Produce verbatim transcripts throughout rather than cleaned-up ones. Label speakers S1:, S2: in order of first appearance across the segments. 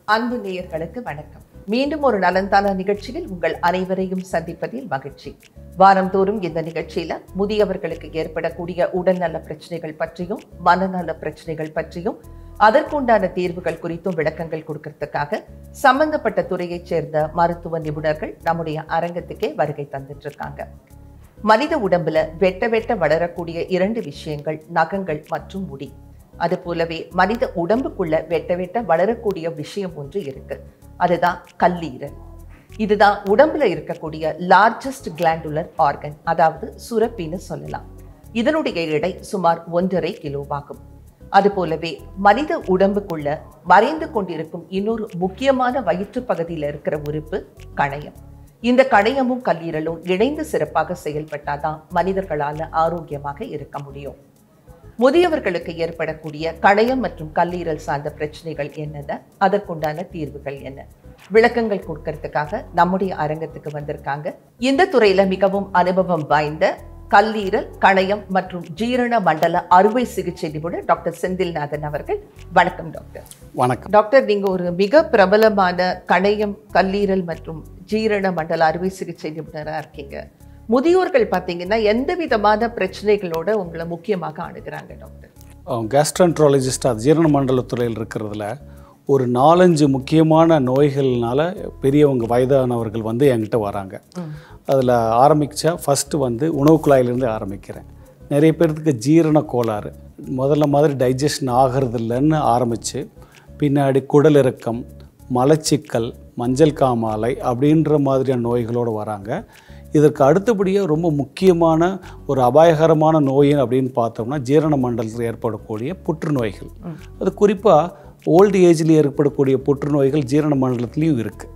S1: அன்பு நேயர்களுக்கு வணக்கம். மீண்டும் ஒரு நலந்தானா நிகழ்ச்சியில் உங்கள் அனைவரையும் சந்திப்பதில் மகிழ்ச்சி. வாரந்தோறும் இந்த நிகழ்ச்சியில முதியவர்களுக்கு ஏற்படக்கூடிய உடல்நல பிரச்சனைகள் பற்றியும் மனநல பிரச்சனைகள் பற்றியும் அதற்குண்டான தீர்வுகள் குறித்தும் விளக்கங்கள் கொடுக்கறதுக்காக சம்பந்தப்பட்ட துறையைச் சேர்ந்த மருத்துவ நிபுணர்கள் நம்முடைய அரங்கத்துக்கே வருகை தந்துட்டு இருக்காங்க. மனித உடம்புல வெட்ட வெட்ட வளரக்கூடிய இரண்டு விஷயங்கள் நகங்கள் மற்றும் முடி. அது போலவே மனித உடம்புக்குள்ள வெட்ட வெட்ட வளரக்கூடிய விஷயம் ஒன்று இருக்கு. அதுதான் கல்லீரல். இதுதான் உடம்புல இருக்கக்கூடிய லார்ஜஸ்ட் கிளாண்டுலர் ஆர்கன், அதாவது சுரப்பின்னு சொல்லலாம். இதனுடைய எடை சுமார் ஒன்றரை கிலோவாகும். அது போலவே மனித உடம்புக்குள்ள மறைந்து கொண்டிருக்கும் இன்னொரு முக்கியமான வயிற்று பகுதியில் இருக்கிற உறுப்பு கணையம். இந்த கணையமும் கல்லீரலும் இணைந்து சிறப்பாக செயல்பட்டாதான் மனிதர்களால ஆரோக்கியமாக இருக்க முடியும். முதியவர்களுக்கு ஏற்படக்கூடிய கணையம் மற்றும் கல்லீரல் சார்ந்த பிரச்சனைகள் என்னென்ன, அதற்குண்டான தீர்வுகள் என்ன, விளக்கங்கள் கொடுக்கறதுக்காக நம்முடைய அரங்கத்துக்கு வந்திருக்காங்க. இந்த துறையில மிகவும் அனுபவம் வாய்ந்த கல்லீரல், கணையம் மற்றும் ஜீரண மண்டல அறுவை சிகிச்சை நிபுணர் டாக்டர் செந்தில்நாதன் அவர்கள். வணக்கம் டாக்டர்.
S2: வணக்கம்
S1: டாக்டர். நீங்க ஒரு மிக பிரபலமான கணையம், கல்லீரல் மற்றும் ஜீரண மண்டல அறுவை சிகிச்சை நிபுணராக இருக்கீங்க. முதியோர்கள் பார்த்தீங்கன்னா எந்த விதமான பிரச்சனைகளோட உங்களை முக்கியமாக அணுகிறாங்க டாக்டர்?
S2: கேஸ்ட்ரோஎன்ட்ராலஜிஸ்ட் அது ஜீரண மண்டல துறையில் இருக்கிறதுல ஒரு நாலஞ்சு முக்கியமான நோய்கள்னால பெரியவங்க வயதானவர்கள் வந்து என்கிட்ட வராங்க. அதில் ஆரம்பித்தா ஃபஸ்ட்டு வந்து உணவு குழாயிலேருந்து ஆரம்பிக்கிறேன். நிறைய பேர்த்துக்கு ஜீரண கோளாறு, முதல்ல மாதிரி டைஜஷன் ஆகிறது இல்லைன்னு ஆரம்பித்து பின்னாடி குடல் இறக்கம், மலச்சிக்கல், மஞ்சள் காமாலை அப்படின்ற மாதிரியான நோய்களோடு வராங்க. இதற்கு அடுத்தபடியாக ரொம்ப முக்கியமான ஒரு அபாயகரமான நோய் அப்படின்னு பார்த்தோம்னா ஜீரண மண்டலத்தில் ஏற்படக்கூடிய புற்றுநோய்கள். அது குறிப்பாக ஓல்டு ஏஜில் ஏற்படக்கூடிய புற்றுநோய்கள் ஜீரண மண்டலத்துலேயும் இருக்குது.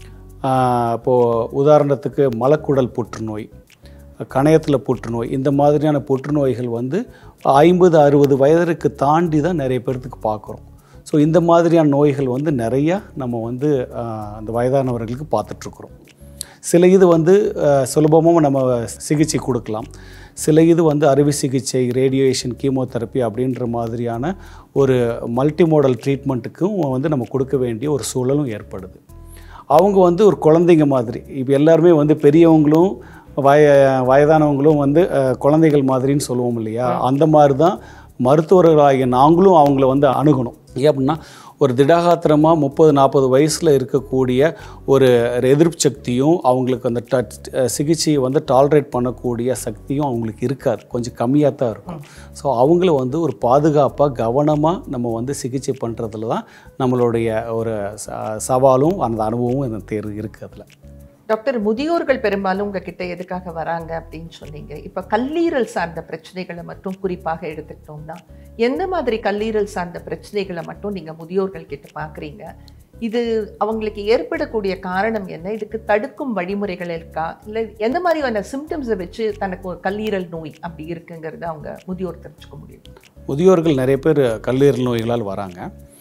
S2: இப்போது உதாரணத்துக்கு மலக்குடல் புற்றுநோய், கணையத்தில் புற்றுநோய், இந்த மாதிரியான புற்றுநோய்கள் வந்து ஐம்பது அறுபது வயதிற்கு தாண்டி தான் நிறைய பேர்த்துக்கு பார்க்குறோம். ஸோ இந்த மாதிரியான நோய்கள் வந்து நிறையா நம்ம வந்து அந்த வயதானவர்களுக்கு பார்த்துட்ருக்குறோம். சில இது வந்து சுலபமாக நம்ம சிகிச்சை கொடுக்கலாம். சில இது வந்து அறுவை சிகிச்சை, ரேடியேஷன், கீமோதெரப்பி அப்படின்ற மாதிரியான ஒரு மல்டிமோடல் ட்ரீட்மெண்ட்டுக்கும் வந்து நம்ம கொடுக்க வேண்டிய ஒரு சூழலும் ஏற்படுது. அவங்க வந்து ஒரு குழந்தைங்க மாதிரி, இப்போ எல்லாருமே வந்து பெரியவங்களும் வய வயதானவங்களும் வந்து குழந்தைகள் மாதிரின்னு சொல்லுவோம் இல்லையா, அந்த மாதிரி தான் மருத்துவர்களாகிய நாங்களும் அவங்கள வந்து அணுகணும். ஏன் அப்படின்னா ஒரு திடகாத்திரமாக முப்பது நாற்பது வயசில் இருக்கக்கூடிய ஒரு எதிர்ப்பு சக்தியும் அவங்களுக்கு அந்த டச் சிகிச்சையை வந்து டாலரேட் பண்ணக்கூடிய சக்தியும் அவங்களுக்கு இருக்காது, கொஞ்சம் கம்மியாக தான் இருக்கும். ஸோ அவங்கள வந்து ஒரு பாதுகாப்பாக கவனமாக நம்ம வந்து சிகிச்சை பண்ணுறதுல தான் நம்மளுடைய ஒரு சவாலும் அந்த அனுபவமும் இந்த தேர்வு இருக்குது. அதில்
S1: டாக்டர், முதியோர்கள் பெரும்பாலும் உங்ககிட்ட எதுக்காக வராங்க அப்படின்னு சொன்னீங்க. இப்போ கல்லீரல் சார்ந்த பிரச்சனைகளை மட்டும் குறிப்பாக எடுத்துக்கிட்டோம்னா எந்த மாதிரி கல்லீரல் சார்ந்த பிரச்சனைகளை மட்டும் நீங்கள் முதியோர்கள் கிட்ட பார்க்குறீங்க? இது அவங்களுக்கு ஏற்படக்கூடிய காரணம் என்ன? இதுக்கு தடுக்கும் வழிமுறைகள் இருக்கா? இல்லை எந்த மாதிரியான சிம்டம்ஸை வச்சு தனக்கு ஒரு கல்லீரல் நோய் அப்படி இருக்குங்கிறத அவங்க முதியோர் தெரிஞ்சுக்க முடியும்?
S2: முதியோர்கள் நிறைய பேர் கல்லீரல் நோய்களால் வராங்க.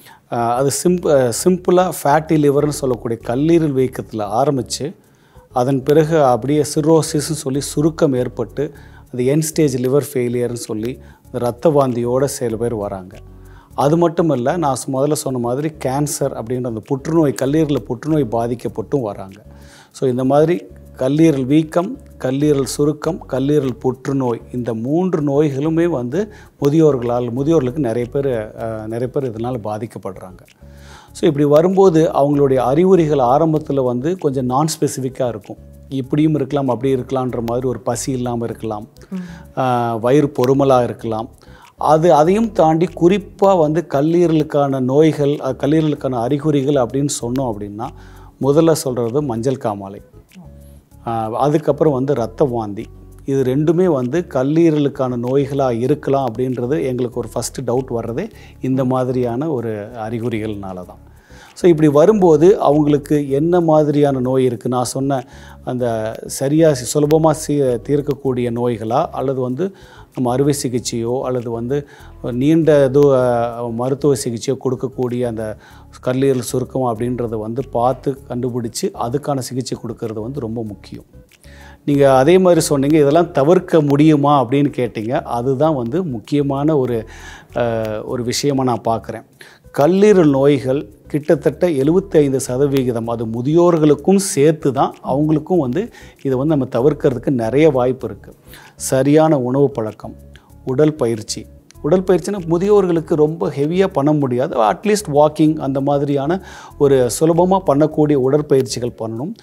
S2: அது சிம்ப சிம்பிளாக ஃபேட்டி லிவர்னு சொல்லக்கூடிய கல்லீரல் வீக்கத்தில் ஆரம்பித்து அதன் பிறகு அப்படியே சிரோசிஸ்ன்னு சொல்லி சுருக்கம் ஏற்பட்டு அது என் ஸ்டேஜ் லிவர் ஃபெயிலியர்னு சொல்லி இந்த ரத்த வாந்தியோடு சில பேர் வராங்க. அது மட்டும் இல்லை, நான் முதல்ல சொன்ன மாதிரி கேன்சர் அப்படின்ற அந்த புற்றுநோய், கல்லீரலில் புற்றுநோய் பாதிக்கப்பட்டும் வராங்க. ஸோ இந்த மாதிரி கல்லீரல் வீக்கம், கல்லீரல் சுருக்கம், கல்லீரல் புற்றுநோய், இந்த மூன்று நோய்களுமே வந்து முதியோர்களால் முதியோர்களுக்கு நிறைய பேர் நிறைய பேர் இதனால் பாதிக்கப்படுறாங்க. ஸோ இப்படி வரும்போது அவங்களுடைய அறிகுறிகள் ஆரம்பத்தில் வந்து கொஞ்சம் நான் ஸ்பெசிஃபிக்காக இருக்கும். இப்படியும் இருக்கலாம், அப்படி இருக்கலான்ற மாதிரி ஒரு பசி இல்லாமல் இருக்கலாம், வயிறு பொறுமலாக இருக்கலாம். அது அதையும் தாண்டி குறிப்பாக வந்து கல்லீரலுக்கான நோய்கள், கல்லீரலுக்கான அறிகுறிகள் அப்படின்னு சொன்னோம் அப்படின்னா முதல்ல சொல்கிறது மஞ்சள் காமாலை, அதுக்கப்புறம் வந்து இரத்த வாந்தி. இது ரெண்டுமே வந்து கல்லீரலுக்கான நோய்களாக இருக்கலாம் அப்படின்றது எங்களுக்கு ஒரு ஃபஸ்ட்டு டவுட் வர்றதே இந்த மாதிரியான ஒரு அறிகுறிகள்னால தான். ஸோ இப்படி வரும்போது அவங்களுக்கு என்ன மாதிரியான நோய் இருக்குது, நான் சொன்ன அந்த சரியாக சுலபமாக சீ தீர்க்கக்கூடிய நோய்களா, அல்லது வந்து நம்ம அறுவை சிகிச்சையோ அல்லது வந்து நீண்ட இது மருத்துவ சிகிச்சையோ கொடுக்கக்கூடிய அந்த கல்லீரல் சுருக்கம் அப்படின்றத வந்து பார்த்து கண்டுபிடிச்சி அதுக்கான சிகிச்சை கொடுக்கறது வந்து ரொம்ப முக்கியம். நீங்கள் அதே மாதிரி சொன்னீங்க, இதெல்லாம் தவிர்க்க முடியுமா அப்படின்னு கேட்டிங்க. அதுதான் வந்து முக்கியமான ஒரு ஒரு விஷயமாக நான் பார்க்குறேன். கல்லீரல் நோய்கள் கிட்டத்தட்ட எழுபத்தி ஐந்து சதவிகிதம் அது முதியோர்களுக்கும் சேர்த்து தான் அவங்களுக்கும் வந்து இதை வந்து நம்ம தவிர்க்கிறதுக்கு நிறைய வாய்ப்பு இருக்குது. சரியான உணவு பழக்கம், உடல் பயிற்சி. உடல் பயிற்சினா முதியோர்களுக்கு ரொம்ப ஹெவியாக பண்ண முடியாது, அட்லீஸ்ட் வாக்கிங் அந்த மாதிரியான ஒரு சுலபமாக பண்ணக்கூடிய உடற்பயிற்சிகள் பண்ணணும்.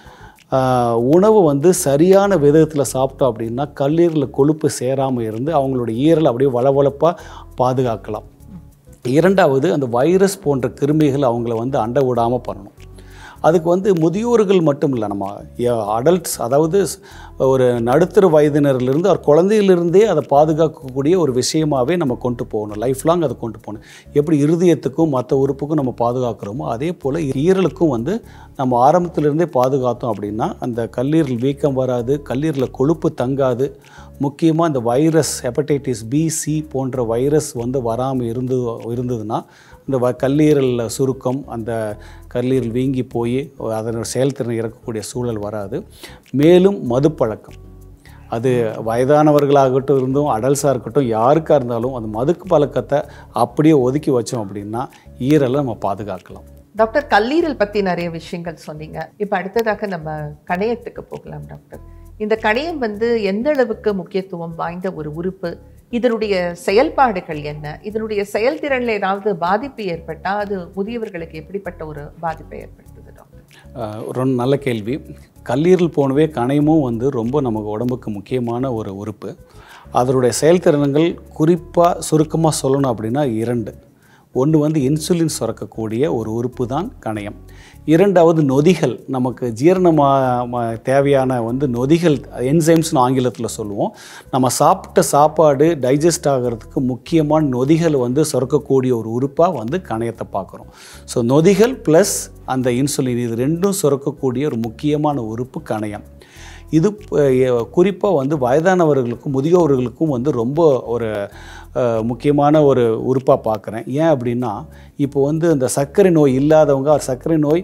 S2: உணவு வந்து சரியான விதத்தில் சாப்பிட்டோம் அப்படின்னா கல்லீரலில் கொழுப்பு சேராமல் இருந்து அவங்களோட ஈரல் அப்படியே வளவளப்பாக பாதுகாக்கலாம். இரண்டாவது, அந்த வைரஸ் போன்ற கிருமிகள் அவங்கள வந்து அண்டை விடாமல் பண்ணணும். அதுக்கு வந்து முதியோர்கள் மட்டும் இல்லை, நம்ம அடல்ட்ஸ், அதாவது ஒரு நடுத்தர வயதினரிலிருந்து அவர் குழந்தையிலிருந்தே அதை பாதுகாக்கக்கூடிய ஒரு விஷயமாகவே நம்ம கொண்டு போகணும். லைஃப் லாங் அதை கொண்டு போகணும். எப்படி இருதயத்துக்கும் மற்ற உறுப்புக்கும் நம்ம பாதுகாக்கிறோமோ அதே போல் ஈரலுக்கும் வந்து நம்ம ஆரம்பத்திலிருந்தே பாதுகாத்தோம் அப்படின்னா அந்த கல்லீரல் வீக்கம் வராது, கல்லீரலில் கொழுப்பு தங்காது. முக்கியமாக இந்த வைரஸ் ஹெப்படைட்டிஸ் பி சி போன்ற வைரஸ் வந்து வராமல் இருந்து இருந்ததுன்னா இந்த வ கல்லீரல் சுருக்கம், அந்த கல்லீரல் வீங்கி போய் அதனோட செயல்திறனை இறக்கக்கூடிய சூழல் வராது. மேலும் மதுப்பழக்கம், அது வயதானவர்களாகட்டும் இருந்தும் அடல்ஸாக இருக்கட்டும் யாருக்காக இருந்தாலும் அந்த மதுக்கு பழக்கத்தை அப்படியே ஒதுக்கி வச்சோம் அப்படின்னா ஈரலை நம்ம பாதுகாக்கலாம்.
S1: டாக்டர், கல்லீரல் பற்றி நிறைய விஷயங்கள் சொன்னீங்க. இப்போ அடுத்ததாக நம்ம கணையத்துக்கு போகலாம். டாக்டர், இந்த கணையம் வந்து எந்த அளவுக்கு முக்கியத்துவம் வாய்ந்த ஒரு உறுப்பு? இதனுடைய செயல்பாடுகள் என்ன? இதனுடைய செயல்திறனில் ஏதாவது பாதிப்பு ஏற்பட்டால் அது முதியவர்களுக்கு எப்படிப்பட்ட ஒரு பாதிப்பை ஏற்படுத்துது டாக்டர்?
S2: ரொம்ப நல்ல கேள்வி. கல்லீரல் போனவே கணையமும் வந்து ரொம்ப நமக்கு உடம்புக்கு முக்கியமான ஒரு உறுப்பு. அதனுடைய செயல்திறன்கள் குறிப்பாக சுருக்கமாக சொல்லணும் அப்படின்னா இரண்டு. ஒன்று வந்து இன்சுலின் சுரக்கக்கூடிய ஒரு உறுப்பு தான் கணையம். இரண்டாவது நொதிகள், நமக்கு ஜீரணமாக தேவையான வந்து நொதிகள், என்சைம்ஸ்னு ஆங்கிலத்தில் சொல்லுவோம். நம்ம சாப்பிட்ட சாப்பாடு டைஜஸ்ட் ஆகிறதுக்கு முக்கியமான நொதிகள் வந்து சுரக்கக்கூடிய ஒரு உறுப்பாக வந்து கணையத்தை பார்க்குறோம். ஸோ நொதிகள் ப்ளஸ் அந்த இன்சுலின், இது ரெண்டும் சுரக்கக்கூடிய ஒரு முக்கியமான உறுப்பு கணையம். இது குறிப்பாக வந்து வயதானவர்களுக்கும் முதியோர்களுக்கும் வந்து ரொம்ப ஒரு முக்கியமான ஒரு உறுப்பாக பார்க்குறேன். ஏன் அப்படின்னா இப்போ வந்து இந்த சர்க்கரை நோய் இல்லாதவங்க, சர்க்கரை நோய்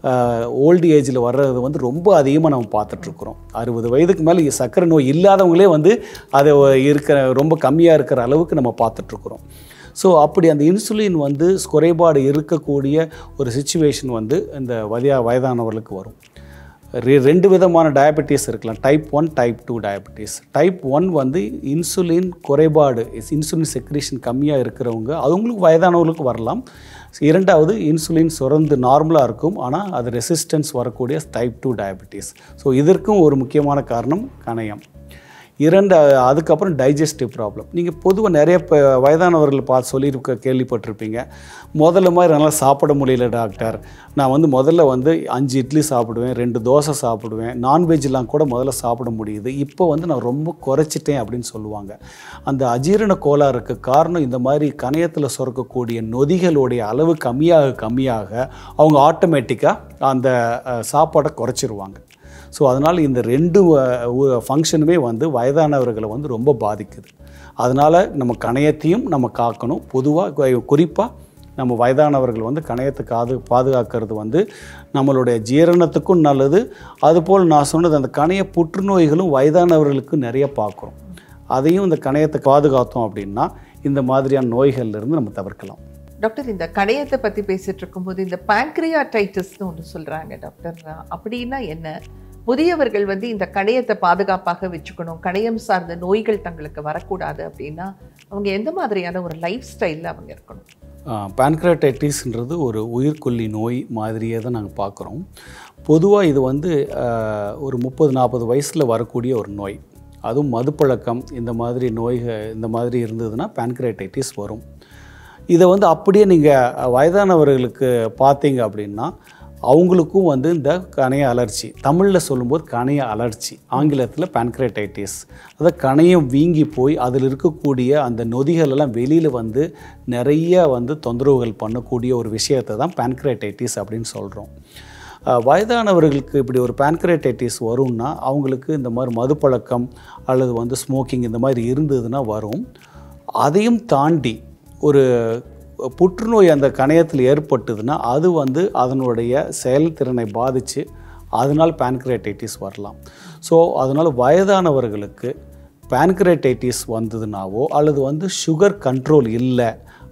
S2: ஓல்டு ஏஜில் வர்றது வந்து ரொம்ப அதிகமாக நம்ம பார்த்துட்ருக்குறோம். அறுபது வயதுக்கு மேலே சர்க்கரை நோய் இல்லாதவங்களே வந்து அதை இருக்கிற ரொம்ப கம்மியாக இருக்கிற அளவுக்கு நம்ம பார்த்துட்ருக்குறோம். ஸோ அப்படி அந்த இன்சுலின் வந்து குறைபாடு இருக்கக்கூடிய ஒரு சிச்சுவேஷன் வந்து இந்த வயதா வயதானவர்களுக்கு வரும். ரெண்டு விதமான டயபெட்டிஸ் இருக்கலாம், type one type two diabetes. Type one வந்து இன்சுலின் குறைபாடு, இன்சுலின் செக்ரேஷன் கம்மியாக இருக்கிறவங்க, அவங்களுக்கு வயதானவர்களுக்கு வரலாம். இரண்டாவது, இன்சுலின் சுரந்து நார்மலாக இருக்கும் ஆனால் அது ரெசிஸ்டன்ஸ் வரக்கூடிய டைப் டூ டயபெட்டிஸ். ஸோ இதற்கும் ஒரு முக்கியமான காரணம் கணையம். இரண்டு, அதுக்கப்புறம் டைஜஸ்டிவ் ப்ராப்ளம். நீங்கள் பொதுவாக நிறைய இப்போ வயதானவர்கள் பார்த்து சொல்லியிருக்க கேள்விப்பட்டிருப்பீங்க, முதல்ல மாதிரி நல்லா சாப்பிட முடியல டாக்டர், நான் வந்து முதல்ல வந்து அஞ்சு இட்லி சாப்பிடுவேன், ரெண்டு தோசை சாப்பிடுவேன், நான்வெஜ்லாம் கூட முதல்ல சாப்பிட முடியுது, இப்போ வந்து நான் ரொம்ப குறைச்சிட்டேன் அப்படின்னு சொல்லுவாங்க. அந்த அஜீரண கோளாறுக்கு காரணம் இந்த மாதிரி கணையத்தில் சுரக்கக்கூடிய நொதிகளுடைய அளவு கம்மியாக கம்மியாக அவங்க ஆட்டோமேட்டிக்காக அந்த சாப்பாடை குறைச்சிருவாங்க. ஸோ அதனால் இந்த ரெண்டு ஃபங்க்ஷனுமே வந்து வயதானவர்களை வந்து ரொம்ப பாதிக்குது. அதனால் நம்ம கணையத்தையும் நம்ம காக்கணும். பொதுவாக குறிப்பாக நம்ம வயதானவர்கள் வந்து கணையத்தை காது பாதுகாக்கிறது வந்து நம்மளுடைய ஜீரணத்துக்கும் நல்லது. அதுபோல் நான் சொன்னது அந்த கணைய புற்றுநோய்களும் வயதானவர்களுக்கு நிறைய பார்க்குறோம். அதையும் இந்த கணையத்தை பாதுகாத்தோம் அப்படின்னா இந்த மாதிரியான நோய்கள்லேருந்து நம்ம தவிர்க்கலாம்.
S1: டாக்டர், இந்த கணையத்தை பற்றி பேசிகிட்டு இருக்கும்போது இந்த பேன்க்ரியாடைட்டிஸ்னு ஒன்று சொல்கிறாங்க டாக்டர், அப்படின்னா என்ன? முதியவர்கள் வந்து இந்த கணையத்தை பாதுகாப்பாக வச்சுக்கணும், கணையம் சார்ந்த நோய்கள் தங்களுக்கு வரக்கூடாது அப்படின்னா அவங்க எந்த மாதிரியான ஒரு லைஃப் ஸ்டைலில் அவங்க இருக்கணும்?
S2: பேன்க்ரியாடைட்டிஸ்ன்றது ஒரு உயிர்கொல்லி நோய் மாதிரியே தான் நாங்கள் பார்க்குறோம். பொதுவாக இது வந்து ஒரு முப்பது நாற்பது வயசில் வரக்கூடிய ஒரு நோய். அதுவும் மதுப்பழக்கம் இந்த மாதிரி நோய்கள் இந்த மாதிரி இருந்ததுன்னா பேன்க்ரியாடைட்டிஸ் வரும். இதை வந்து அப்படியே நீங்கள் வயதானவர்களுக்கு பார்த்தீங்க அப்படின்னா அவங்களுக்கும் வந்து இந்த கணைய அலர்ச்சி, தமிழில் சொல்லும்போது கணைய அலர்ச்சி, ஆங்கிலத்தில் பேன்க்ரியாடைட்டிஸ், அதாவது கணையம் வீங்கி போய் அதில் இருக்கக்கூடிய அந்த நொதிகள் எல்லாம் வெளியில் வந்து நிறைய வந்து தொந்தரவுகள் பண்ணக்கூடிய ஒரு விஷயத்தை தான் பேன்க்ரியாடைட்டிஸ் அப்படின்னு சொல்கிறோம். வயதானவர்களுக்கு இப்படி ஒரு பேன்க்ரியாடைட்டிஸ் வரும்னா அவங்களுக்கு இந்த மாதிரி மதுப்பழக்கம் அல்லது வந்து ஸ்மோக்கிங் இந்த மாதிரி இருந்ததுன்னா வரும். அதையும் தாண்டி ஒரு புற்றுநோய் அந்த கணையத்தில் ஏற்பட்டதுன்னா அது வந்து அதனுடைய செயல்திறனை பாதித்து அதனால் பேன்க்ரியாடைட்டிஸ் வரலாம். ஸோ அதனால் வயதானவர்களுக்கு பேன்க்ரியாடைட்டிஸ் வந்ததுனாவோ அல்லது வந்து சுகர் கண்ட்ரோல் இல்லை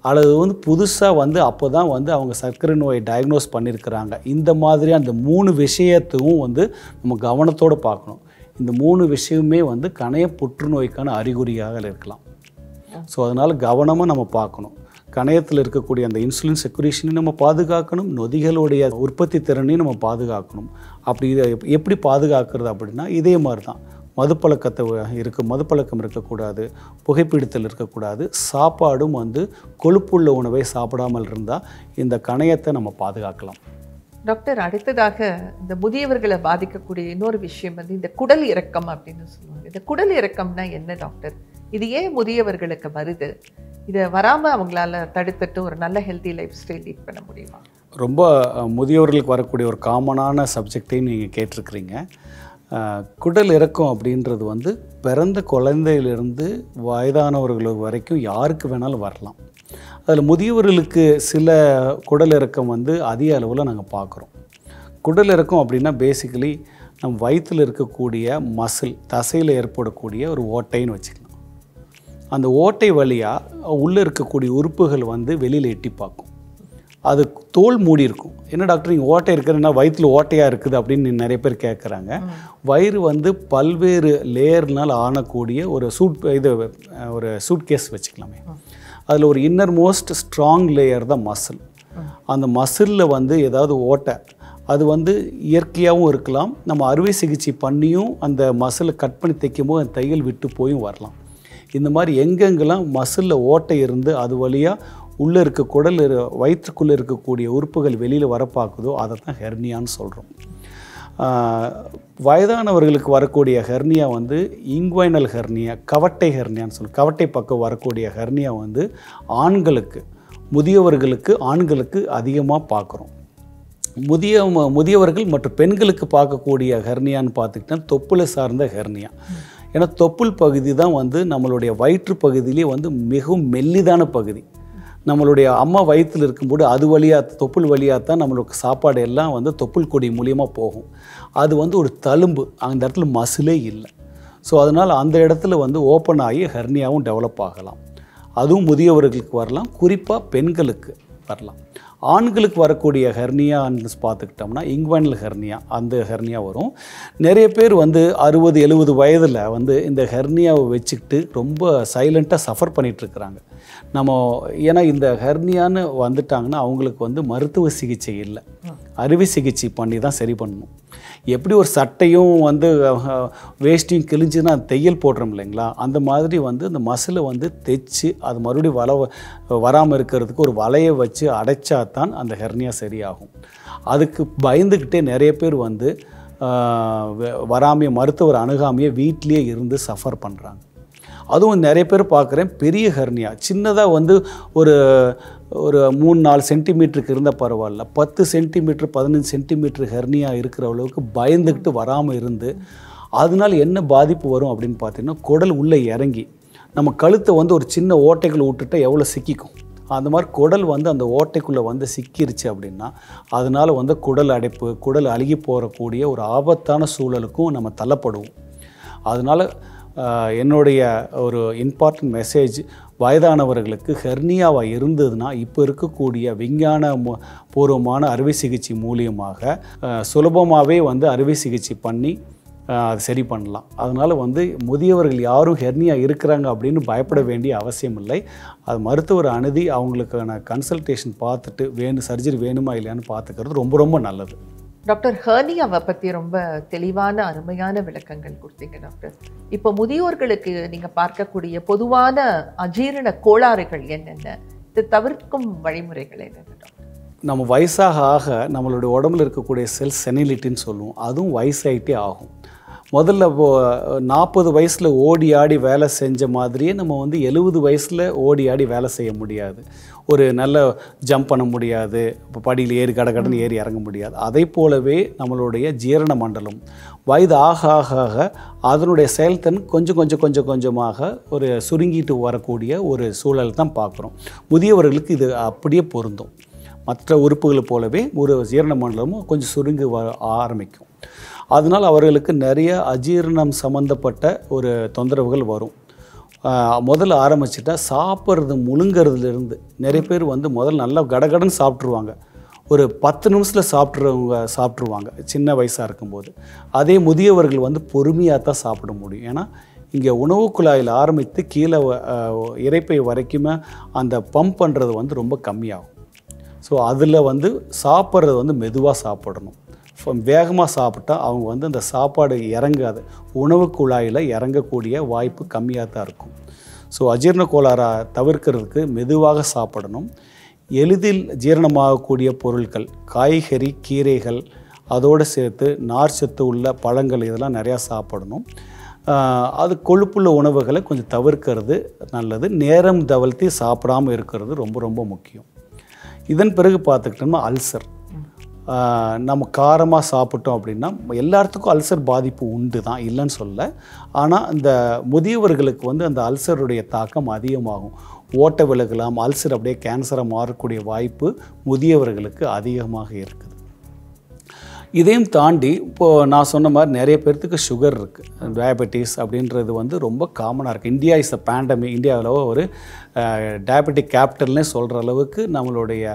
S2: அல்லது வந்து புதுசாக வந்து அப்போ தான் வந்து அவங்க சர்க்கரை நோயை டயக்னோஸ் பண்ணியிருக்கிறாங்க. இந்த மாதிரி அந்த மூணு விஷயத்தையும் வந்து நம்ம கவனத்தோடு பார்க்கணும். இந்த மூணு விஷயமே வந்து கணைய புற்றுநோய்க்கான அறிகுறியாக இருக்கலாம். ஸோ அதனால் கவனமாக நம்ம பார்க்கணும். கணையத்தில் இருக்கக்கூடிய அந்த இன்சுலின் செக்ரீஷனையும் நம்ம பாதுகாக்கணும், நொதிகளுடைய உற்பத்தி திறனையும் நம்ம பாதுகாக்கணும். அப்படி இதை எப்படி பாதுகாக்கிறது அப்படின்னா இதே மாதிரி தான். மதுப்பழக்கத்தை இருக்க மதுப்பழக்கம் இருக்கக்கூடாது, புகைப்பிடித்தல் இருக்கக்கூடாது, சாப்பாடும் வந்து கொழுப்புள்ள உணவை சாப்பிடாமல் இருந்தால் இந்த கணையத்தை நம்ம பாதுகாக்கலாம்.
S1: டாக்டர், அடுத்ததாக இந்த முதியவர்களை பாதிக்கக்கூடிய இன்னொரு விஷயம் வந்து இந்த குடல் இறக்கம் அப்படின்னு சொல்லுவாங்க. இந்த குடல் இறக்கம்னா என்ன டாக்டர்? இது ஏன் முதியவர்களுக்கு வருது? இதை வராமல் அவங்களால தடுத்துட்டு ஒரு நல்ல ஹெல்த்தி லைஃப் ஸ்டைல் லீட் பண்ண முடியுமா? ரொம்ப
S2: முதியவர்களுக்கு வரக்கூடிய ஒரு காமனான சப்ஜெக்டையும் நீங்கள் கேட்டிருக்கிறீங்க. குடல் இறக்கம் அப்படின்றது வந்து பிறந்த குழந்தையிலிருந்து வயதானவர்கள் வரைக்கும் யாருக்கு வேணாலும் வரலாம். அதில் முதியவர்களுக்கு சில குடல் இறக்கம் வந்து அதிக அளவில் நாங்கள் பார்க்குறோம். குடல் இறக்கம் அப்படின்னா பேசிக்கலி நம் வயிற்றில் இருக்கக்கூடிய மசில் தசையில் ஏற்படக்கூடிய ஒரு ஓட்டைன்னு வச்சுக்கலாம். அந்த ஓட்டை வழியாக உள்ளே இருக்கக்கூடிய உறுப்புகள் வந்து வெளியில் எட்டி பார்க்கும். அது தோல் மூடி இருக்கும். என்ன டாக்டர் இங்கே ஓட்டை இருக்கிறதுனா வயிற்றில் ஓட்டையாக இருக்குது அப்படின்னு நிறைய பேர் கேட்குறாங்க. வயிறு வந்து பல்வேறு லேயர்னால் ஆனக்கூடிய ஒரு சூட் இது ஒரு சூட் கேஸ் வச்சுக்கலாமே. அதில் ஒரு இன்னர் மோஸ்ட் ஸ்ட்ராங் லேயர் தான் மசில். அந்த மசிலில் வந்து ஏதாவது ஓட்டை அது வந்து இயற்கையாகவும் இருக்கலாம், நம்ம அறுவை சிகிச்சை பண்ணியும் அந்த மசிலை கட் பண்ணி தைக்கும் போது அந்த தையல் விட்டு போயும் வரலாம். இந்த மாதிரி எங்கெங்கெல்லாம் மசிலில் ஓட்டை இருந்து அது வழியாக உள்ளே இருக்க குடல் வயிற்றுக்குள்ளே இருக்கக்கூடிய உறுப்புகள் வெளியில் வர பார்க்குதோ அதை தான் ஹெர்னியான்னு சொல்கிறோம். வயதானவர்களுக்கு வரக்கூடிய ஹெர்னியா வந்து இங்குவைனல் ஹெர்னியா, கவட்டை ஹெர்னியான்னு சொல்லுவோம். கவட்டை பக்கம் வரக்கூடிய ஹெர்னியா வந்து ஆண்களுக்கு, முதியவர்களுக்கு ஆண்களுக்கு அதிகமாக பார்க்குறோம். முதிய முதியவர்கள் மற்றும் பெண்களுக்கு பார்க்கக்கூடிய ஹெர்னியான்னு பார்த்துக்கிட்டா தொப்புளை சார்ந்த ஹெர்னியா. ஏன்னா தொப்புள் பகுதி தான் வந்து நம்மளுடைய வயிற்று பகுதியிலே வந்து மிகவும் மெல்லிதான பகுதி. நம்மளுடைய அம்மா வயிற்றில் இருக்கும்போது அது வழியாக தொப்புள் வழியாக தான் நம்மளுக்கு சாப்பாடு எல்லாம் வந்து தொப்புள் கொடி மூலியமாக போகும். அது வந்து ஒரு தழும்பு, அந்த இடத்துல மசிலே இல்லை. ஸோ அதனால் அந்த இடத்துல வந்து ஓப்பன் ஆகி ஹெர்னியாவும் டெவலப் ஆகலாம். அதுவும் முதியவர்களுக்கு வரலாம், குறிப்பாக பெண்களுக்கு வரலாம். ஆண்களுக்கு வரக்கூடிய ஹெர்னியான்னு பார்த்துக்கிட்டோம்னா இங்குவைனல் ஹெர்னியா, அந்த ஹெர்னியா வரும். நிறைய பேர் வந்து அறுபது எழுபது வயதில் வந்து இந்த ஹெர்னியாவை வச்சுக்கிட்டு ரொம்ப சைலண்ட்டாக சஃபர் பண்ணிகிட்ருக்குறாங்க. நம்ம ஏன்னா இந்த ஹெர்னியான்னு வந்துட்டாங்கன்னா அவங்களுக்கு வந்து மருத்துவ சிகிச்சை இல்லை, அறுவை சிகிச்சை பண்ணி தான் சரி பண்ணணும். எப்படி ஒரு சட்டையும் வந்து வேஷ்டியும் கிழிஞ்சுன்னா தையல் போடுறோம் இல்லைங்களா, அந்த மாதிரி வந்து இந்த மசிலை வந்து தைச்சு அது மறுபடியும் வள வராமல் இருக்கிறதுக்கு ஒரு வலையை வச்சு அடைச்சா தான் அந்த ஹெர்னியா சரியாகும். அதுக்கு பயந்துக்கிட்டே நிறைய பேர் வந்து வராமைய மருத்துவர் அணுகாமையே வீட்லேயே இருந்து சஃபர் பண்ணுறாங்க. அதுவும் நிறைய பேர் பார்க்குறேன் பெரிய ஹெர்னியா, சின்னதாக வந்து ஒரு ஒரு மூணு நாலு சென்டிமீட்டருக்கு இருந்தால் பரவாயில்ல, பத்து சென்டிமீட்ரு பதினஞ்சு சென்டிமீட்ரு ஹெர்னியா இருக்கிற அளவுக்கு பயந்துக்கிட்டு வராமல் இருந்து அதனால் என்ன பாதிப்பு வரும் அப்படின்னு பார்த்தீங்கன்னா குடல் உள்ளே இறங்கி நம்ம கழுத்தை வந்து ஒரு சின்ன ஓட்டைகள் விட்டுட்டால் எவ்வளோ சிக்கிக்கும், அந்த மாதிரி குடல் வந்து அந்த ஓட்டைக்குள்ளே வந்து சிக்கிருச்சு அப்படின்னா அதனால் வந்து குடல் அடைப்பு, குடல் அழுகி போகக்கூடிய ஒரு ஆபத்தான சூழலுக்கும் நம்ம தள்ளப்படுவோம். அதனால் என்னுடைய ஒரு இம்பார்ட்டன்ட் மெசேஜ், வயதானவர்களுக்கு ஹெர்னியாவாக இருந்ததுன்னா இப்போ இருக்கக்கூடிய விஞ்ஞான பூர்வமான அறுவை சிகிச்சை மூலியமாக சுலபமாகவே வந்து அறுவை சிகிச்சை பண்ணி அது சரி பண்ணலாம். அதனால் வந்து முதியவர்கள் யாரும் ஹெர்னியா இருக்கிறாங்க அப்படின்னு பயப்பட வேண்டிய அவசியம் இல்லை. அது மருத்துவர் அணுதி அவங்களுக்கான கன்சல்டேஷன் பார்த்துட்டு வேணும் சர்ஜரி வேணுமா இல்லையான்னு பார்த்துக்கிறது ரொம்ப ரொம்ப நல்லது.
S1: டாக்டர், ஹெர்னியாவை பற்றி ரொம்ப தெளிவான அருமையான விளக்கங்கள் கொடுத்தீங்க டாக்டர். இப்போ முதியோர்களுக்கு நீங்கள் பார்க்கக்கூடிய பொதுவான அஜீரண கோளாறுகள் என்னென்ன, இது தவிர்க்கும் வழிமுறைகள் என்னென்ன டாக்டர்?
S2: நம்ம வயசாக ஆக நம்மளுடைய உடம்புல இருக்கக்கூடிய செல் செனிலிட்டின்னு சொல்லுவோம், அதுவும் வயசாகிட்டே ஆகும். முதல்ல இப்போது நாற்பது வயசில் ஓடி ஆடி வேலை செஞ்ச மாதிரியே நம்ம வந்து எழுபது வயசில் ஓடி ஆடி வேலை செய்ய முடியாது. ஒரு நல்ல ஜம்ப் பண்ண முடியாது, இப்போ படியில் ஏறி கடை கடன் ஏறி இறங்க முடியாது. அதே போலவே நம்மளுடைய ஜீரண மண்டலம் வயது ஆக ஆக ஆக அதனுடைய செயல்திறன் கொஞ்சம் கொஞ்சம் கொஞ்சம் கொஞ்சமாக ஒரு சுருங்கிட்டு வரக்கூடிய ஒரு சூழல் தான் பார்க்குறோம். முதியவர்களுக்கு இது அப்படியே பொருந்தும். மற்ற உறுப்புகளை போலவே ஒரு ஜீரண மண்டலமும் கொஞ்சம் சுருங்கி வர ஆரம்பிக்கும். அதனால் அவர்களுக்கு நிறைய அஜீரணம் சம்மந்தப்பட்ட ஒரு தொந்தரவுகள் வரும். முதல்ல ஆரம்பிச்சிட்டா சாப்பிட்றது முழுங்கிறதுலேருந்து நிறைய பேர் வந்து முதல்ல நல்லா கடகடன்னு சாப்பிட்ருவாங்க. ஒரு பத்து நிமிஷத்தில் சாப்பிட்றவங்க சாப்பிட்ருவாங்க சின்ன வயசாக இருக்கும்போது. அதே முதியவர்கள் வந்து பொறுமையாக தான் சாப்பிட முடியும். ஏன்னா இங்கே உணவு குழாயில் ஆரம்பித்து கீழே இரைப்பை வரைக்குமே அந்த பம்ப் பண்ணுறது வந்து ரொம்ப கம்மியாகும். ஸோ அதில் வந்து சாப்பிட்றது வந்து மெதுவாக சாப்பிடணும். வேகமாக சாப்பிட்டா அவங்க வந்து அந்த சாப்பாடு இறங்காது, உணவு குழாயில் இறங்கக்கூடிய வாய்ப்பு கம்மியாக தான் இருக்கும். ஸோ அஜீரண கோளாறை தவிர்க்கிறதுக்கு மெதுவாக சாப்பிடணும். எளிதில் ஜீரணமாகக்கூடிய பொருட்கள், காய்கறி, கீரைகள், அதோடு சேர்த்து நார்ச்சத்து உள்ள பழங்கள் இதெல்லாம் நிறையா சாப்பிடணும். அது கொழுப்புள்ள உணவுகளை கொஞ்சம் தவிர்க்கிறது நல்லது. நேரம் தவிர்த்து சாப்பிடாமல் இருக்கிறது ரொம்ப ரொம்ப முக்கியம். இதன் பிறகு பார்த்துக்கிட்டோம்னா அல்சர். நம்ம காரமாக சாப்பிட்டோம் அப்படின்னா எல்லாத்துக்கும் அல்சர் பாதிப்பு உண்டு தான், இல்லைன்னு சொல்ல. ஆனால் இந்த முதியவர்களுக்கு வந்து அந்த அல்சருடைய தாக்கம் அதிகமாகும். ஓட்ட விலகலாம், அல்சர் அப்படியே கேன்சராக மாறக்கூடிய வாய்ப்பு முதியவர்களுக்கு அதிகமாக இருக்குது. இதையும் தாண்டி இப்போது நான் சொன்ன மாதிரி நிறைய பேர்த்துக்கு சுகர் இருக்குது. டயபெட்டிஸ் அப்படின்றது வந்து ரொம்ப காமனாக இருக்குது. India is a pandemic. இந்தியாவில் ஒரு டயபெட்டிக் கேபிட்டல்னே சொல்கிற அளவுக்கு நம்மளுடைய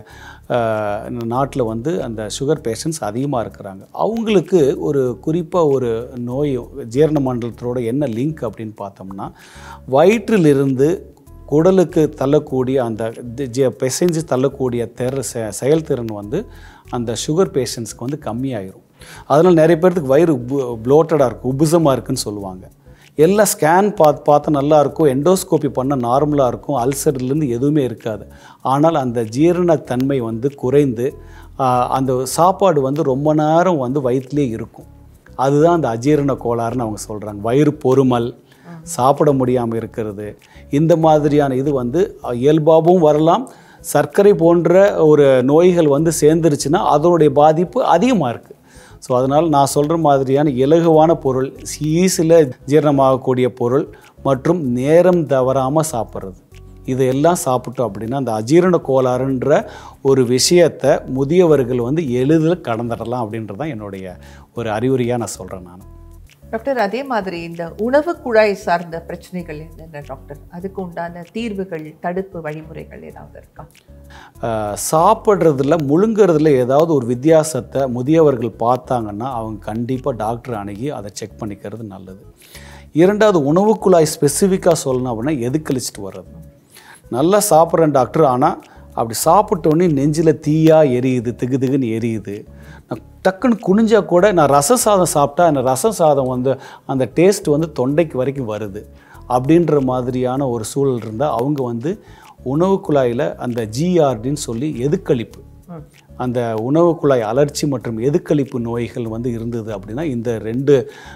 S2: நாட்டில் வந்து அந்த சுகர் பேஷண்ட்ஸ் அதிகமாக இருக்கிறாங்க. அவங்களுக்கு ஒரு குறிப்பாக ஒரு நோய் ஜீரண மண்டலத்தோட என்ன லிங்க் அப்படின்னு பார்த்தோம்னா, வயிற்றிலிருந்து குடலுக்கு தள்ளக்கூடிய அந்த பிசைஞ்சு தள்ளக்கூடிய திற செயல்திறன் வந்து அந்த சுகர் பேஷண்ட்ஸ்க்கு வந்து கம்மியாயிரும். அதனால் நிறைய பேர்த்துக்கு வயிறு ப்ளோட்டடாக இருக்கும், உபுசமாக இருக்குதுன்னு சொல்லுவாங்க. எல்லாம் ஸ்கேன் பார்த்து பார்த்தா நல்லாயிருக்கும், எண்டோஸ்கோப்பி பண்ண நார்மலாக இருக்கும், அல்சர்லேருந்து எதுவுமே இருக்காது. ஆனால் அந்த ஜீரணத்தன்மை வந்து குறைந்து அந்த சாப்பாடு வந்து ரொம்ப நேரம் வந்து வயிற்றுலேயே இருக்கும். அதுதான் அந்த அஜீரண கோளாறுன்னு அவங்க சொல்கிறாங்க. வயிறு பொறுமல், சாப்பிட முடியாமல் இருக்கிறது, இந்த மாதிரியான இது வந்து இயல்பாகவும் வரலாம். சர்க்கரை போன்ற ஒரு நோய்கள் வந்து சேர்ந்துருச்சுன்னா அதனுடைய பாதிப்பு அதிகமாக இருக்குது. ஸோ அதனால் நான் சொல்கிற மாதிரியான இலகுவான பொருள், ஈஸியில் ஜீரணமாகக்கூடிய பொருள் மற்றும் நேரம் தவறாமல் சாப்பிட்றது, இதையெல்லாம் சாப்பிட்டோம் அப்படின்னா அந்த அஜீரண கோளாறுன்ற ஒரு விஷயத்தை முதியவர்கள் வந்து எளிதில் கடந்துடலாம் அப்படின்றது தான் என்னுடைய ஒரு அறிவுரையாக நான் சொல்கிறேன் நான்.
S1: டாக்டர், அதே மாதிரி இந்த உணவு குழாய் சார்ந்த பிரச்சனைகள் என்னென்ன டாக்டர்? அதுக்கு உண்டான தீர்வுகள், தடுப்பு வழிமுறைகள் ஏதாவது இருக்கா?
S2: சாப்பிட்றதுல முழுங்கிறதுல ஏதாவது ஒரு வித்தியாசத்தை முதியவர்கள் பார்த்தாங்கன்னா அவங்க கண்டிப்பாக டாக்டர் அணுகி அதை செக் பண்ணிக்கிறது நல்லது. இரண்டாவது, உணவு குழாய் ஸ்பெசிஃபிக்காக சொல்லணும் அப்படின்னா எதுக்கழிச்சிட்டு வர்றது. நல்லா சாப்பிட்றேன் டாக்டர், ஆனால் அப்படி சாப்பிட்டோன்னே நெஞ்சில் தீயாக எரியுது, திகு திகுன்னு எரியுது, நான் டக்குன்னு குனிஞ்சால் கூட நான் ரசம் சாதம் சாப்பிட்டா அந்த ரசம் சாதம் வந்து அந்த டேஸ்ட் வந்து தொண்டைக்கு வரைக்கும் வருது அப்படின்ற மாதிரியான ஒரு சூழல் இருந்தால் அவங்க வந்து உணவு குழாயில் அந்த ஜிஆர்டின்னு சொல்லி எதுக்களிப்பு, அந்த உணவு குழாய் அலர்ச்சி மற்றும் எதுக்களிப்பு நோய்கள் வந்து இருந்தது அப்படின்னா இந்த ரெண்டு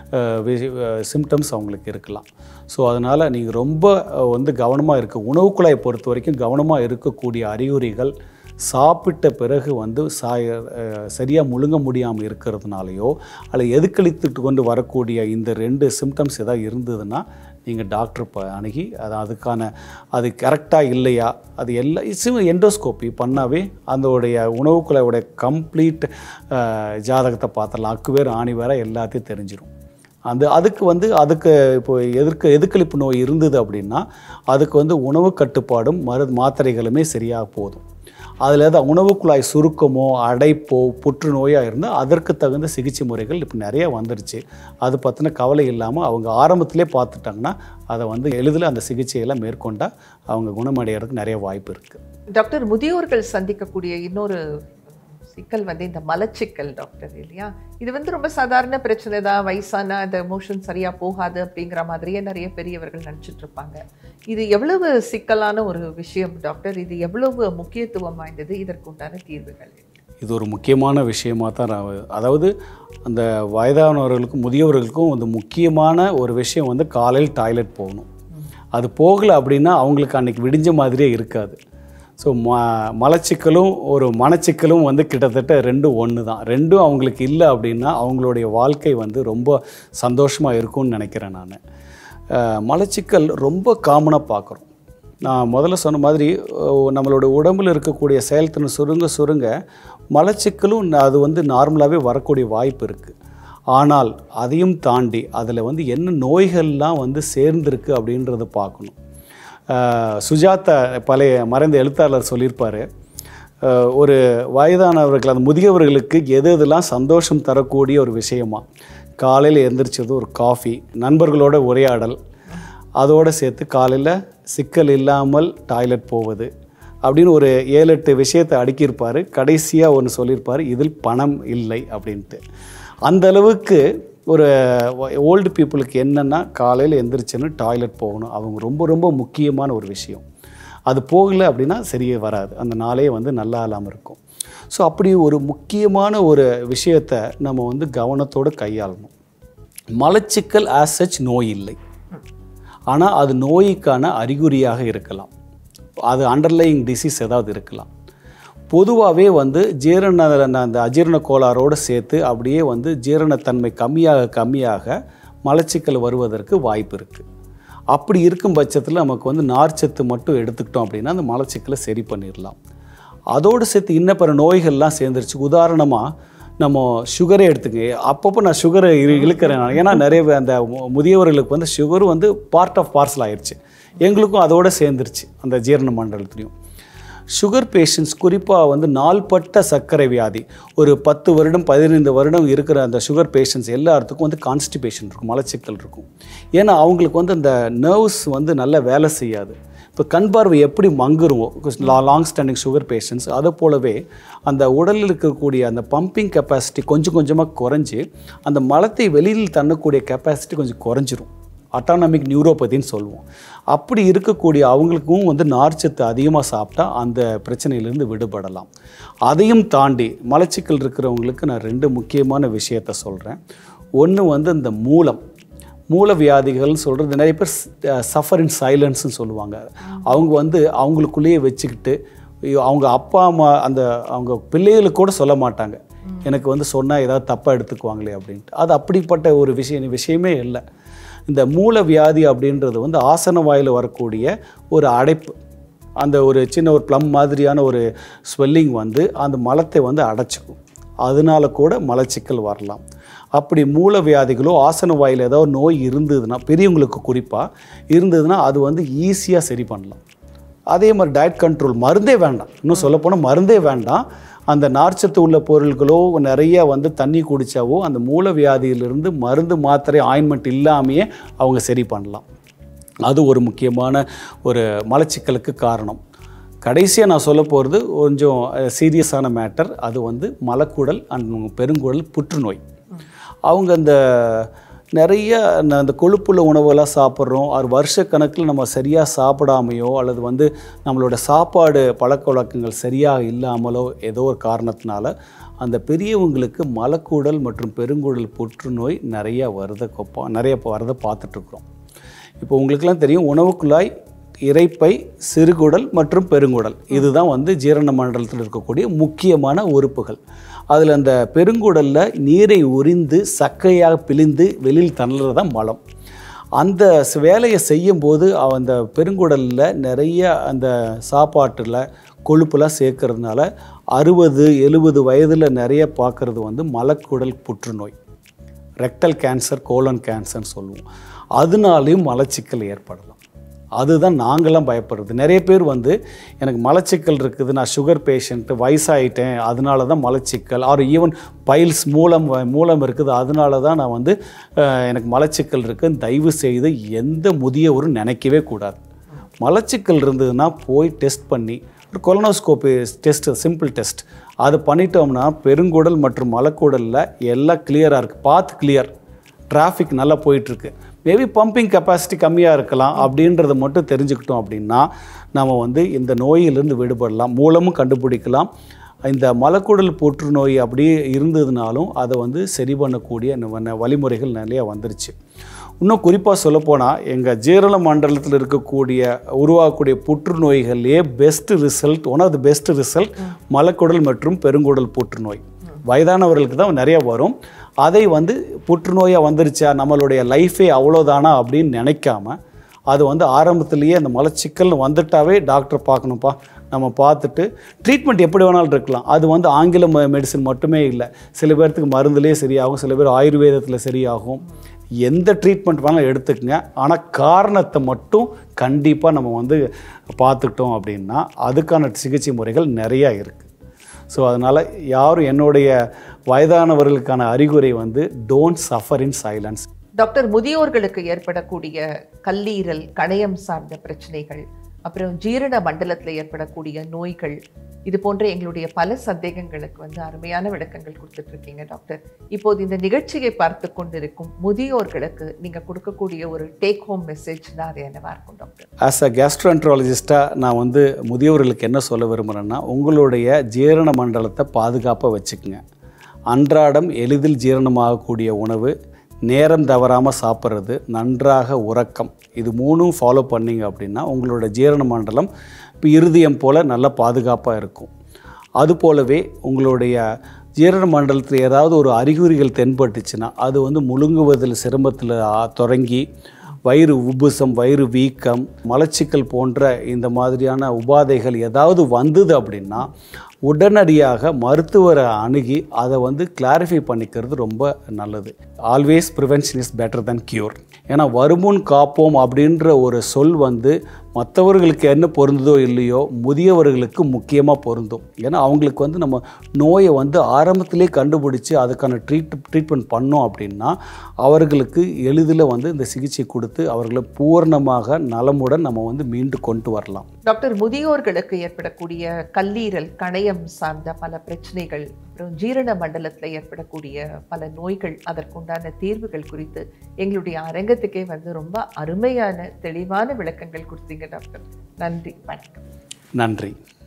S2: சிம்டம்ஸ் அவங்களுக்கு இருக்கலாம். ஸோ அதனால் நீங்கள் ரொம்ப வந்து கவனமாக இருக்க, உணவு குழாயை பொறுத்த வரைக்கும் கவனமாக இருக்கக்கூடிய அறிகுறிகள் சாப்பிட்ட பிறகு வந்து சாய சரியாக முழுங்க முடியாமல் இருக்கிறதுனாலையோ அல்லது எதுக்களித்துட்டு கொண்டு வரக்கூடிய இந்த ரெண்டு சிம்டம்ஸ் எதாவது இருந்ததுன்னா நீங்கள் டாக்டர் ப அணுகி அது அதுக்கான அது கரெக்டாக இல்லையா, அது எல்லா எண்டோஸ்கோப்பி பண்ணாவே அதோடைய உணவு குழாயோடைய கம்ப்ளீட் ஜாதகத்தை பார்த்துடலாம். அக்கு வேறு ஆணி வேற எல்லாத்தையும் தெரிஞ்சிடும். அந்த அதுக்கு வந்து அதுக்கு இப்போ எதிர்க்க எதுக்களிப்பு நோய் இருந்தது அப்படின்னா அதுக்கு வந்து உணவு கட்டுப்பாடும் மரு மாத்திரைகளுமே சரியாக போதும். அதில் ஏதாவது உணவு குழாய் சுருக்கமோ அடைப்போ புற்றுநோயாக இருந்தால் அதற்கு தகுந்த சிகிச்சை முறைகள் இப்போ நிறையா வந்துடுச்சு. அது பற்றின கவலை இல்லாமல் அவங்க ஆரம்பத்திலே பார்த்துட்டாங்கன்னா அதை வந்து எளிதில் அந்த சிகிச்சையெல்லாம் மேற்கொண்டால் அவங்க குணமடைகிறதுக்கு நிறைய வாய்ப்பு இருக்குது.
S1: டாக்டர், முதியோர்கள் சந்திக்கக்கூடிய இன்னொரு சிக்கல் வந்து இந்த மலச்சிக்கல் டாக்டர், இல்லையா? இது வந்து ரொம்ப சாதாரண பிரச்சனை தான், வயசான அந்த மோஷன் சரியாக போகாது அப்படிங்கிற மாதிரியே நிறைய பெரியவர்கள் நினச்சிட்டு இருப்பாங்க. இது எவ்வளவு சிக்கலான ஒரு விஷயம் டாக்டர்? இது எவ்வளவு முக்கியத்துவம் வாய்ந்தது? இதற்கு உண்டான தீர்வுகள்?
S2: இது ஒரு முக்கியமான விஷயமாக தான், அதாவது அந்த வயதானவர்களுக்கும் முதியவர்களுக்கும் வந்து முக்கியமான ஒரு விஷயம் வந்து காலையில் டாய்லெட் போகணும். அது போகலை அப்படின்னா அவங்களுக்கு அன்றைக்கி விடிஞ்ச மாதிரியே இருக்காது. ஸோ ம மலச்சிக்கலும் ஒரு மனச்சிக்கலும் வந்து கிட்டத்தட்ட ரெண்டும் ஒன்று தான். ரெண்டும் அவங்களுக்கு இல்லை அப்படின்னா அவங்களுடைய வாழ்க்கை வந்து ரொம்ப சந்தோஷமாக இருக்கும்னு நினைக்கிறேன் நான். மலச்சிக்கல் ரொம்ப காமனாக பார்க்குறோம். நான் முதல்ல சொன்ன மாதிரி நம்மளோட உடம்பில் இருக்கக்கூடிய செயல்திறன் சுருங்க சுருங்க மலச்சிக்கலும் அது வந்து நார்மலாகவே வரக்கூடிய வாய்ப்பு இருக்குது. ஆனால் அதையும் தாண்டி அதில் வந்து என்ன நோய்கள்லாம் வந்து சேர்ந்துருக்கு அப்படின்றத பார்க்கணும். சுஜாதா பழைய மறைந்த எழுத்தாளர் சொல்லியிருப்பார், ஒரு வயதானவர்கள் அந்த முதியவர்களுக்கு எது எதெல்லாம் சந்தோஷம் தரக்கூடிய ஒரு விஷயமா, காலையில் எழுந்திரிச்சது ஒரு காஃபி, நண்பர்களோட உரையாடல், அதோடு சேர்த்து காலையில் சிக்கல் இல்லாமல் டாய்லெட் போவது அப்படின்னு ஒரு ஏழு எட்டு விஷயத்தை அடுக்கியிருப்பார். கடைசியாக ஒன்று சொல்லியிருப்பார், இதில் பணம் இல்லை அப்படின்ட்டு. அந்த அளவுக்கு ஒரு ஓல்டு பீப்புளுக்கு என்னென்னா காலையில் எந்திரிச்சுன்னு டாய்லெட் போகணும், அவங்க ரொம்ப ரொம்ப முக்கியமான ஒரு விஷயம். அது போகலை அப்படின்னா சரியே வராது, அந்த நாளே வந்து நல்லா இல்லாமல் இருக்கும். ஸோ அப்படி ஒரு முக்கியமான ஒரு விஷயத்தை நம்ம வந்து கவனத்தோடு கையாளணும். மலச்சிக்கல் ஆஸ் சச் நோய் இல்லை, ஆனால் அது நோய்க்கான அறிகுறியாக இருக்கலாம், அது அண்டர்லையிங் டிசீஸ் ஏதாவது இருக்கலாம். பொதுவாகவே வந்து ஜீரண அந்த அஜீரண கோளாறோடு சேர்த்து அப்படியே வந்து ஜீரணத்தன்மை கம்மியாக கம்மியாக மலச்சிக்கல் வருவதற்கு வாய்ப்பு இருக்குது. அப்படி இருக்கும் பட்சத்தில் நமக்கு வந்து நார்ச்சத்து மட்டும் எடுத்துக்கிட்டோம் அப்படின்னா அந்த மலச்சிக்கலை சரி பண்ணிடலாம். அதோடு சேர்த்து இன்ன பிற நோய்கள்லாம் சேர்ந்துருச்சு. உதாரணமாக நம்ம சுகரே எடுத்துக்க, அப்பப்போ நான் சுகரை இழு இழுக்கிறேன் ஏன்னா நிறைய அந்த முதியவர்களுக்கு வந்து சுகர் வந்து பார்ட் ஆஃப் பார்சல் ஆயிடுச்சு, எங்களுக்கும் அதோடு சேர்ந்துருச்சு அந்த ஜீரண மண்டலத்துலேயும். சுகர் பேஷண்ட்ஸ் குறிப்பாக வந்து நாள்பட்ட சர்க்கரை வியாதி ஒரு பத்து வருடம் பதினைந்து வருடம் இருக்கிற அந்த சுகர் பேஷண்ட்ஸ் எல்லாத்துக்கும் வந்து கான்ஸ்டிபேஷன் இருக்கும், மலச்சிக்கல் இருக்கும். ஏன்னா அவங்களுக்கு வந்து அந்த நர்வ்ஸ் வந்து நல்லா வேலை செய்யாது. இப்போ கண் பார்வை எப்படி மங்குருவோம் லாங் ஸ்டாண்டிங் சுகர் பேஷண்ட்ஸ், அதை போலவே அந்த உடலில் இருக்கக்கூடிய அந்த பம்பிங் கெப்பாசிட்டி கொஞ்சம் கொஞ்சமாக குறைஞ்சி அந்த மலத்தை வெளியில் தண்ணக்கூடிய கெப்பாசிட்டி கொஞ்சம் குறைஞ்சிரும். அட்டானமிக் நியூரோபதின்னு சொல்லுவோம். அப்படி இருக்கக்கூடிய அவங்களுக்கும் வந்து நார்ச்சத்து அதிகமாக சாப்பிட்டா அந்த பிரச்சனையிலேருந்து விடுபடலாம். அதையும் தாண்டி மலச்சிக்கல் இருக்கிறவங்களுக்கு நான் ரெண்டு முக்கியமான விஷயத்த சொல்கிறேன். ஒன்று வந்து இந்த மூலம் மூல வியாதிகள்னு சொல்கிறது, நிறைய பேர் சஃபர் இன் சைலன்ஸ்ன்னு சொல்லுவாங்க. அவங்க வந்து அவங்களுக்குள்ளேயே வச்சுக்கிட்டு அவங்க அப்பா அம்மா அந்த அவங்க பிள்ளைகளுக்கு கூட சொல்ல மாட்டாங்க, எனக்கு வந்து சொன்னால் ஏதாவது தப்பாக எடுத்துக்குவாங்களே அப்படின்ட்டு. அது அப்படிப்பட்ட ஒரு விஷயம் விஷயமே இல்லை. இந்த மூல வியாதி அப்படின்றது வந்து ஆசன வாயில் வரக்கூடிய ஒரு அடைப்பு, அந்த ஒரு சின்ன ஒரு ப்ளம் மாதிரியான ஒரு ஸ்வெல்லிங் வந்து அந்த மலத்தை வந்து அடைச்சிக்கும், அதனால கூட மலச்சிக்கல் வரலாம். அப்படி மூல வியாதிகளோ ஆசன வாயில் ஏதோ நோய் இருந்ததுன்னா, பெரியவங்களுக்கு குறிப்பாக இருந்ததுன்னா அது வந்து ஈஸியாக சரி பண்ணலாம். அதே மாதிரி டயட் கண்ட்ரோல், மருந்தே வேண்டாம், இன்னும் சொல்லப்போனால் மருந்தே வேண்டாம். அந்த நார்ச்சத்து உள்ள பொருள்களோ நிறைய வந்து தண்ணி குடித்தாவோ அந்த மூல வியாதியிலிருந்து மருந்து மாத்திரை ஆயின்மெண்ட் இல்லாமையே அவங்க சரி பண்ணலாம். அது ஒரு முக்கியமான ஒரு மலச்சிக்கலுக்கு காரணம். கடைசியாக நான் சொல்ல போகிறது கொஞ்சம் சீரியஸான மேட்டர், அது வந்து மலக்குடல் அண்ட் பெருங்குடல் புற்றுநோய். அவங்க அந்த நிறைய அந்த கொழுப்புள்ள உணவெல்லாம் சாப்பிட்றோம், அது வருஷக்கணக்கில் நம்ம சரியாக சாப்பிடாமையோ அல்லது வந்து நம்மளோட சாப்பாடு பழக்க வழக்கங்கள் சரியாக இல்லாமலோ ஏதோ ஒரு காரணத்தினால அந்த பெரியவங்களுக்கு மலக்குடல் மற்றும் பெருங்குடல் புற்றுநோய் நிறையா வருத கொப்பா நிறைய வரதை பார்த்துட்ருக்குறோம். இப்போ உங்களுக்கெல்லாம் தெரியும், உணவுக்குழாய், இரைப்பை, சிறுகுடல் மற்றும் பெருங்குடல் இதுதான் வந்து ஜீரண மண்டலத்தில் இருக்கக்கூடிய முக்கியமான உறுப்புகள். அதில் அந்த பெருங்குடலில் நீரை உறிந்து சக்கையாக பிழிந்து வெளியில் தள்ளுறது தான் மலம். அந்த வேலையை செய்யும்போது அந்த பெருங்குடலில் நிறைய அந்த சாப்பாட்டில் கொழுப்பெல்லாம் சேர்க்கறதுனால அறுபது எழுபது வயதில் நிறைய பார்க்குறது வந்து மலக்குடல் புற்றுநோய், ரெக்டல் கேன்சர், கோலன் கேன்சர்னு சொல்லுவோம். அதனாலேயும் மலச்சிக்கல் ஏற்படலாம். அதுதான் நாங்களாம் பயப்படுறது. நிறைய பேர் வந்து எனக்கு மலச்சிக்கல் இருக்குது, நான் சுகர் பேஷண்ட்டு, வயசாகிட்டேன், அதனால தான் மலச்சிக்கல், ஆர் ஈவன் பைல்ஸ் மூலம் மூலம் இருக்குது, அதனால தான் நான் வந்து எனக்கு மலச்சிக்கல் இருக்குன்னு தயவு செய்து எந்த முதியவரும் நினைக்கவே கூடாது. மலச்சிக்கல் இருந்ததுன்னா போய் டெஸ்ட் பண்ணி ஒரு கொலனோஸ்கோபி டெஸ்ட், சிம்பிள் டெஸ்ட், அது பண்ணிட்டோம்னா பெருங்குடல் மற்றும் மலக்குடலில் எல்லாம் கிளியராக இருக்குது, பாத் கிளியர், டிராஃபிக் நல்லா போயிட்டுருக்கு, மேபி பம்பிங் கெப்பாசிட்டி கம்மியாக இருக்கலாம் அப்படின்றத மட்டும் தெரிஞ்சுக்கிட்டோம் அப்படின்னா நம்ம வந்து இந்த நோயிலிருந்து விடுபடலாம், மூலமும் கண்டுபிடிக்கலாம். இந்த மலக்குடல் புற்றுநோய் அப்படியே இருந்ததுனாலும் அதை வந்து சரி பண்ணக்கூடிய வழிமுறைகள் நிறையா வந்துருச்சு. இன்னும் குறிப்பாக சொல்லப்போனால் எங்கள் ஜீரண மண்டலத்தில் இருக்கக்கூடிய உருவாகக்கூடிய புற்றுநோய்கள்லேயே best result, one of the best result மலக்குடல் மற்றும் பெருங்குடல் புற்றுநோய். வயதானவர்களுக்கு தான் நிறைய வரும். அதை வந்து புற்றுநோயாக வந்துருச்சா, நம்மளுடைய லைஃபே அவ்வளோதானா அப்படின்னு நினைக்காம அது வந்து ஆரம்பத்துலேயே அந்த மலச்சிக்கல் வந்துட்டாவே டாக்டர் பார்க்கணும்ப்பா, நம்ம பார்த்துட்டு ட்ரீட்மெண்ட் எப்படி வேணாலும் இருக்கலாம். அது வந்து ஆங்கில மெடிசன் மட்டுமே இல்லை, சில பேர்த்துக்கு மருந்துலேயே சரியாகும், சில பேர் ஆயுர்வேதத்தில் சரியாகும். எந்த ட்ரீட்மெண்ட் வேணாலும் எடுத்துக்கங்க, ஆனால் காரணத்தை மட்டும் கண்டிப்பாக நம்ம வந்து பார்த்துக்கிட்டோம் அப்படின்னா அதுக்கான சிகிச்சை முறைகள் நிறையா இருக்குது. ஸோ அதனால் யாரும் என்னுடைய வயதானவர்களுக்கான அறிகுறி வந்து don't suffer in silence.
S1: Doctor, முதியோர்களுக்கு ஏற்படக்கூடிய கல்லீரல் கணையம் சார்ந்த பிரச்சனைகள், அப்புறம் ஜீரண மண்டலத்தில் ஏற்படக்கூடிய நோய்கள், இது போன்ற எங்களுடைய பல சந்தேகங்களுக்கு வந்து அருமையான விளக்கங்கள் கொடுத்துட்டு இருக்கீங்க டாக்டர். இப்போது இந்த நிகழ்ச்சியை பார்த்து கொண்டிருக்கும் முதியோர்களுக்கு நீங்கள் கொடுக்கக்கூடிய ஒரு டேக் ஹோம் மெசேஜ்னா அது என்னவா இருக்கும் டாக்டர்?
S2: ஆஸ் அ கேஸ்ட்ரோஎன்ட்ராலஜிஸ்டாக நான் வந்து முதியோர்களுக்கு என்ன சொல்ல விரும்புகிறேன்னா, உங்களுடைய ஜீரண மண்டலத்தை பாதுகாப்பாக வச்சுக்கோங்க. அன்றாடம் எளிதில் ஜீரணமாகக்கூடிய உணவு, நேரம் தவறாமல் சாப்பிட்றது, நன்றாக உறக்கம், இது மூணும் ஃபாலோ பண்ணிங்க அப்படின்னா உங்களோட ஜீரண மண்டலம் இப்போ இருதயம் போல் நல்லா பாதுகாப்பாக இருக்கும். அதுபோலவே உங்களுடைய ஜீரண மண்டலத்தில் ஏதாவது ஒரு அறிகுறிகள் தென்பட்டுச்சுன்னா அது வந்து முழுங்குவதில் சிரமத்தில் தொடங்கி வயிறு உப்புசம், வயிறு வீக்கம், மலச்சிக்கல் போன்ற இந்த மாதிரியான உபாதைகள் ஏதாவது வந்தது அப்படின்னா உடனடியாக மருத்துவரை அணுகி அதை வந்து கிளாரிஃபை பண்ணிக்கிறது ரொம்ப நல்லது. Always prevention is better than cure. ஏன்னா வருமுன் காப்போம் அப்படின்ற ஒரு சொல் வந்து மற்றவர்களுக்கு என்ன பொருந்ததோ இல்லையோ முதியவர்களுக்கு முக்கியமாக பொருந்தும். ஏன்னா அவங்களுக்கு வந்து நம்ம நோயை வந்து ஆரம்பத்திலே கண்டுபிடிச்சி அதுக்கான ட்ரீட் ட்ரீட்மெண்ட் பண்ணோம் அப்படின்னா அவர்களுக்கு எளிதில் வந்து இந்த சிகிச்சை கொடுத்து அவர்களை பூர்ணமாக நலமுடன் நம்ம வந்து மீண்டு கொண்டு வரலாம்.
S1: டாக்டர், முதியோர்களுக்கு ஏற்படக்கூடிய கல்லீரல் கணையம் சார்ந்த பல பிரச்சனைகள், அப்புறம் ஜீரண மண்டலத்தில் ஏற்படக்கூடிய பல நோய்கள், அதற்குண்டான தீர்வுகள் குறித்து எங்களுடைய அரங்கத்துக்கே வந்து ரொம்ப அருமையான தெளிவான விளக்கங்கள் கொடுத்தீங்க டாக்டர். நன்றி, வணக்கம்.
S2: நன்றி.